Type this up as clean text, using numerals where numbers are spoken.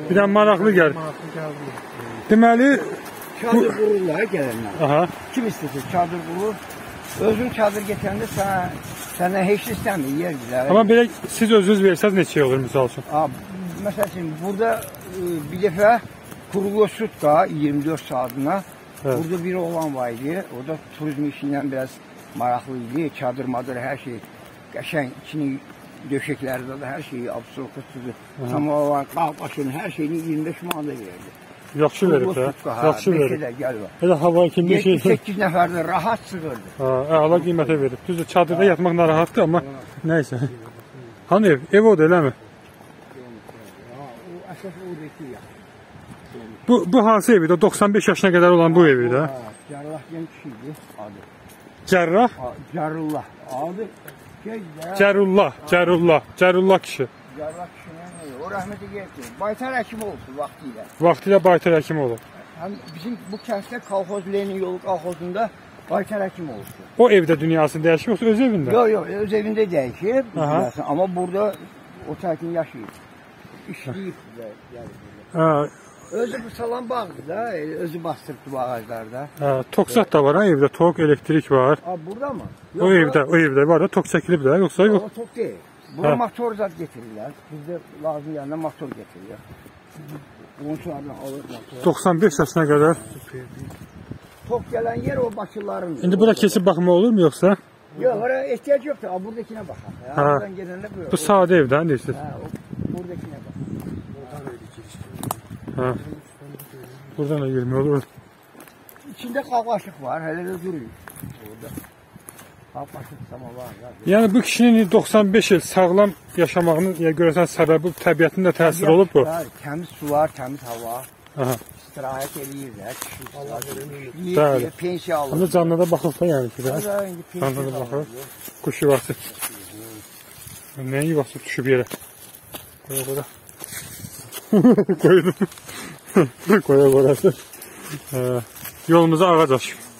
Bir də maraqlı gəlir. Deməli, çadır qururlar gələnlər. aha. Kim istəsə çadır qurur. Özün çadır getirendə sənə heç istəmir, yer güzel. Amma belə siz özünüz versəz neçə olur misal üçün? Məsəl üçün, burada bir dəfə Krugosutka 24 saatına burada bir oğlan var idi. O da turizm işindən biraz maraqlı idi. Çadır, madır, hər şey qəşəng, içini döşəklərdə də hər şeyi absolutu, samavar, qalbaşını, hər şeyini 25 manada verdi. Yaxşı verib də. Yaxşı verib. Elə hava kimi bir şey. 7-8 nəfərdə rahat sığırdı. Əla qiymətə verib. Düzdür, çadırda yatmaq narahatdır, amma nəysə. Hani ev odur, eləmi? O əsas oradakı ya. Bu hansı evidir? 95 yaşına qədər olan bu evi də? Cərrah gen kişiydi adı. Cərrah? Cərrullah. Adı Cərullah, Cərullah, Cərullah kişi. Cərrah kişinin o rəhməti getdi. Baytar həkimi oldu vaxtilə. Vaxtilə baytar həkimi olub. Həm bizim bu kənddə kolxoz Lenin yolu kolxozunda baytar həkimi oldu. O evdə dünyasını dəyişib yoxsa öz evində? Yox, öz evində dəyişib. Amma burada o təkin yaşayıb. İşləyib də. Özü bu salan bağdır da, özü bastırdı bu ağaclarda. Toksat da var ha evdə, tok, elektrik var. Burada mı? O evdə var da, tok çəkilib də, yoxsa yox? O tok deyil. Bura motor zat getirirlər. Bizdə lazım yanında motor getirirlər. Qonşulardan alır motor. 95 yaşına qədər. Tok gələn yer o Bakıların. İndi bura keçib baxma olur mu yoxsa? Yox, oraya ehtiyac yoxdur. Buradakine baxaq. Buradan gedəndə bu. Bu sadə evdən deyirsiniz. Buradakine bax. Buradan da girmək olur. İçində qalqaşıq var, hələ də durur. Orada. Qalqaşıq samavar var. Yəni bu kişinin 95 il sağlam yaşamağının görəsən səbəbi təbiətin də təsiri olub bu? Təmiz sular, təmiz hava. İstirahət eləyirlər. Bəli. Pensiya alır. Amma canına da baxıb da yəni ki də. Canına da baxıb. Quş yuvası. Nəyin yuvası düşüb yerə? Qoya qoya. Qoydum. Qoya qorası. Yolumuza ağac açıb.